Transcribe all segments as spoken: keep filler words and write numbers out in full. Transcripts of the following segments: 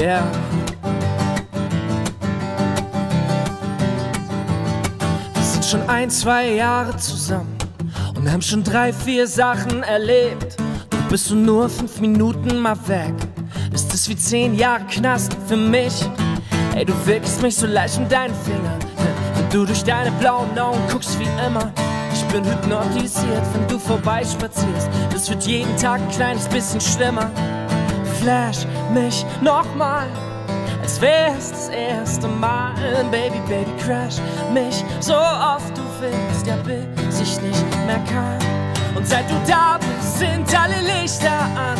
Yeah. Wir sind schon ein, zwei Jahre zusammen und haben schon drei, vier Sachen erlebt. Doch bist du nur fünf Minuten mal weg, ist es wie zehn Jahre Knast für mich. Ey, du wirkst mich so leicht um deinen Finger, wenn du durch deine blauen Augen guckst wie immer. Ich bin hypnotisiert, wenn du vorbeispazierst. Das wird jeden Tag ein kleines bisschen schlimmer. Flash mich nochmal, als wär's das erste Mal. Baby, Baby, crash mich so oft du willst, ja, bis ich nicht mehr kann. Und seit du da bist, sind alle Lichter an.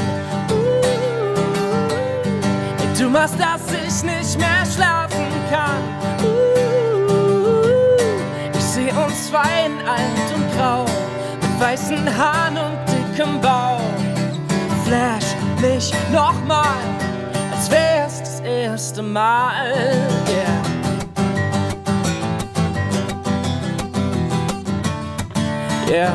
Uh, ey, du machst, dass ich nicht mehr schlafen kann. Uh, ich seh uns zwei in alt und grau, mit weißen Haaren und dickem Bauch. Flash mich nochmal, als wär's das erste Mal. Yeah. Yeah.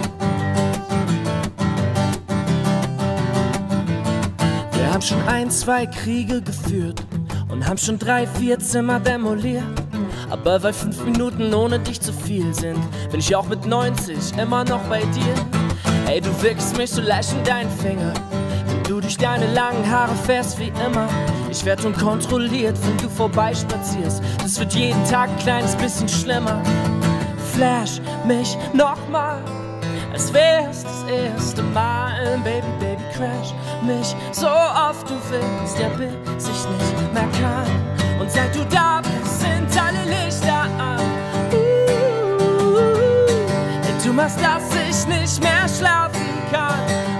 Wir haben schon ein, zwei Kriege geführt und haben schon drei, vier Zimmer demoliert. Aber weil fünf Minuten ohne dich zu viel sind, bin ich auch mit neunzig immer noch bei dir. Ey, du wirkst mich so leicht in deinen Finger, wenn du durch deine langen Haare fährst wie immer. Ich werd unkontrolliert, wenn du vorbeispazierst. Das wird jeden Tag ein kleines bisschen schlimmer. Flash mich nochmal, als wär's das erste Mal. Baby, Baby, crash mich so oft du willst, ja, bis ich nicht mehr kann. Und seit du da bist, sind alle Lichter an. Uh, ey, du machst, dass ich nicht mehr schlafen kann.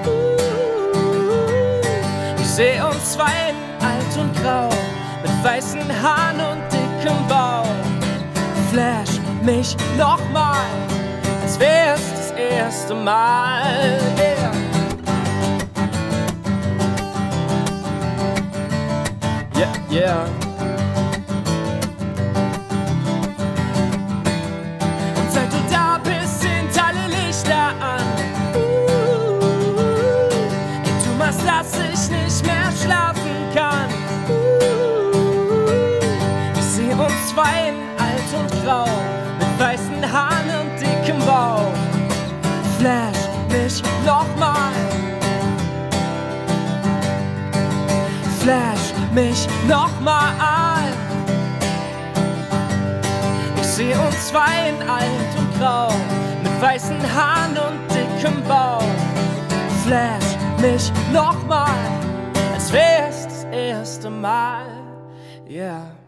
Uh, ich seh uns zwei in alt und grau, mit weißen Haaren und dickem Bauch. Flash mich nochmal, als wär's das erste Mal. Yeah. Yeah, yeah. Und seit du da bist, sind alle Lichter an. Uh, ey, du machst, dass ich nicht mehr schlafen kann. Uh, ich seh uns zwei in alt und grau, mit weißen Haaren und dickem Bauch. Flash mich nochmal, flash mich nochmal. Ich seh uns zwei in alt und grau, mit weißen Haaren und dickem Bauch. Flash mich nochmal, als wär's das erste Mal. Yeah.